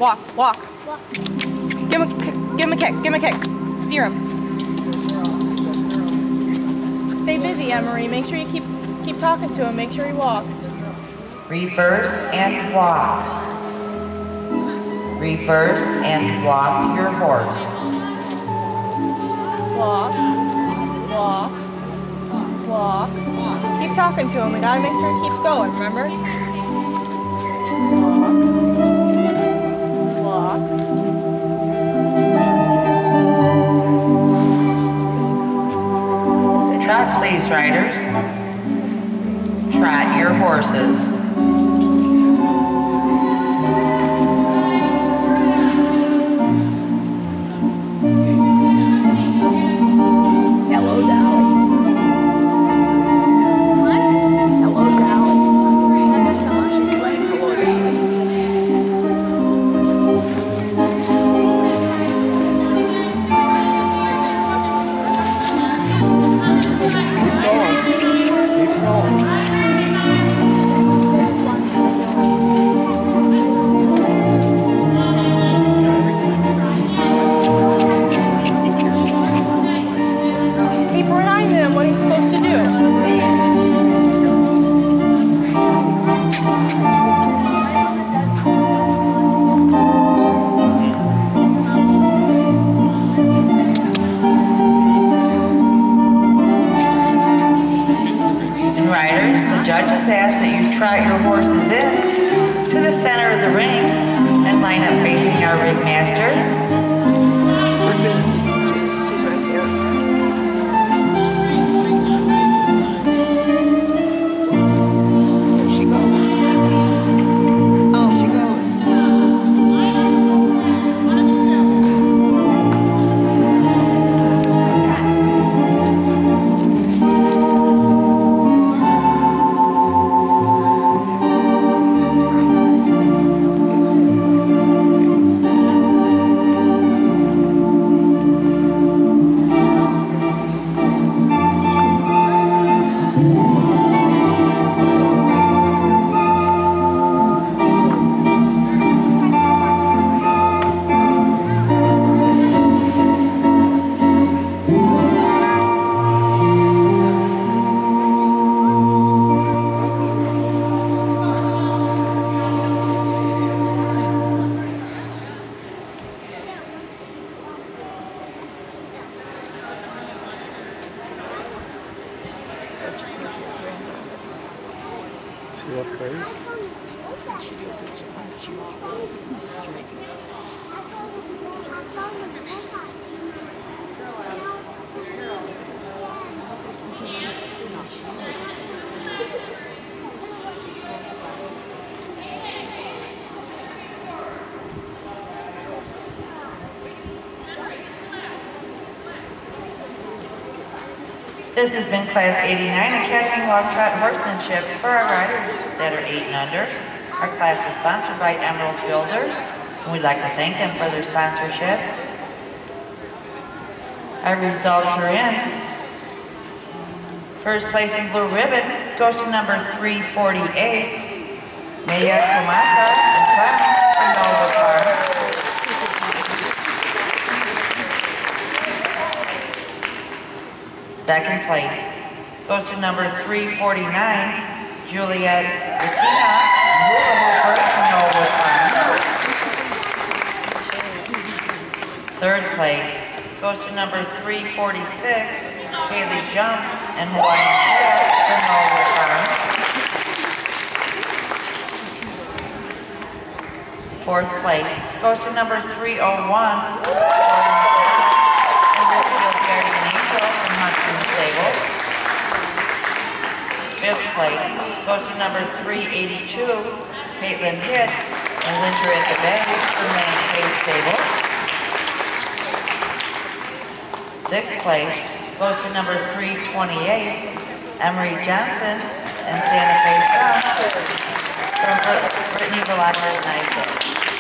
Walk, walk. Give him a kick, give him a kick. Steer him. Stay busy, Emery. Make sure you keep talking to him. Make sure he walks. Reverse and walk. Reverse and walk your horse. Walk, walk, walk. Keep talking to him. We gotta make sure he keeps going, remember? Walk, walk. Trot, please, riders. Trot your horses. Riders, the judges ask that you trot your horses in to the center of the ring and line up facing our ringmaster. See that crazy? This has been Class 89 Academy Walk Trot Horsemanship for our riders that are 8 and under. Our class was sponsored by Emerald Builders, and we'd like to thank them for their sponsorship. Our results are in. First place in blue ribbon goes to number 348, Maya Kumasa and Clown from Nova Farms. Second place goes to number 349, Juliet Zatina and Hula Hooper from Nova Farms. Third place goes to number 346, Haley Jump and Hawaiian Kira from Nova Farms. Fourth place goes to number 301, Fifth place goes to number 382, Caitlin Hitt and Winter at the Bay from Landscape Stables. Sixth place goes to number 328, Emery Johnson and Santa Fe Sun from Brittany Velazquez Nice.